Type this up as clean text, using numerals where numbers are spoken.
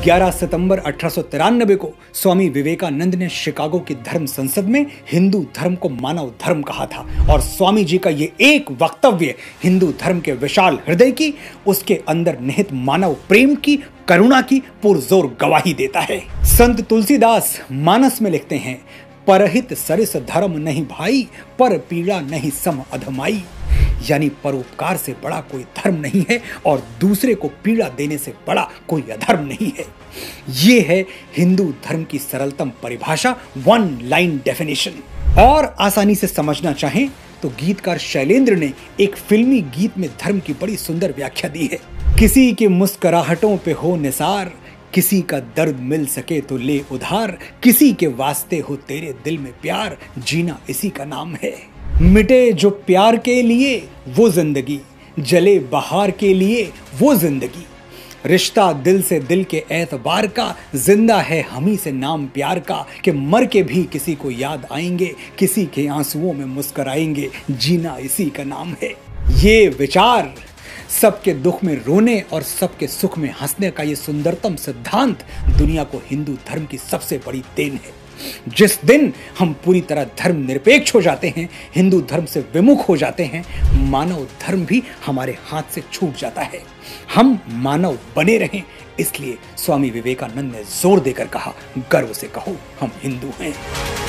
11 सितंबर 1893 को स्वामी विवेकानंद ने शिकागो की धर्म संसद में हिंदू धर्म को मानव धर्म कहा था और स्वामी जी का ये एक वक्तव्य हिंदू धर्म के विशाल हृदय की, उसके अंदर निहित मानव प्रेम की, करुणा की पुरजोर गवाही देता है। संत तुलसीदास मानस में लिखते हैं, परहित सरिस धर्म नहीं भाई, पर पीड़ा नहीं सम अधमाई। यानी परोपकार से बड़ा कोई धर्म नहीं है और दूसरे को पीड़ा देने से बड़ा कोई अधर्म नहीं है। ये है हिंदू धर्म की सरलतम परिभाषा, वन लाइन डेफिनेशन। और आसानी से समझना चाहें तो गीतकार शैलेंद्र ने एक फिल्मी गीत में धर्म की बड़ी सुंदर व्याख्या दी है। किसी के मुस्कुराहटों पे हो निसार, किसी का दर्द मिल सके तो ले उधार, किसी के वास्ते हो तेरे दिल में प्यार, जीना इसी का नाम है। मिटे जो प्यार के लिए वो जिंदगी, जले बहार के लिए वो जिंदगी, रिश्ता दिल से दिल के एतबार का, जिंदा है हमी से नाम प्यार का, कि मर के भी किसी को याद आएंगे, किसी के आंसुओं में मुस्कुराएंगे, जीना इसी का नाम है। ये विचार, सबके दुख में रोने और सबके सुख में हंसने का ये सुंदरतम सिद्धांत दुनिया को हिंदू धर्म की सबसे बड़ी देन है। जिस दिन हम पूरी तरह धर्म निरपेक्ष हो जाते हैं, हिंदू धर्म से विमुख हो जाते हैं, मानव धर्म भी हमारे हाथ से छूट जाता है। हम मानव बने रहें, इसलिए स्वामी विवेकानंद ने जोर देकर कहा, गर्व से कहो हम हिंदू हैं।